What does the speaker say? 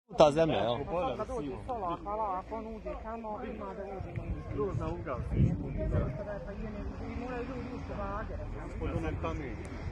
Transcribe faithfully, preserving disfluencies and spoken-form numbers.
Ta zemlja, jel? Kad dođe sola, hala, ako on uđe tamo, ima da uđe na uđe. Skroz na ugal. I moraju ljudi ušte vage. Pod onom kamenju.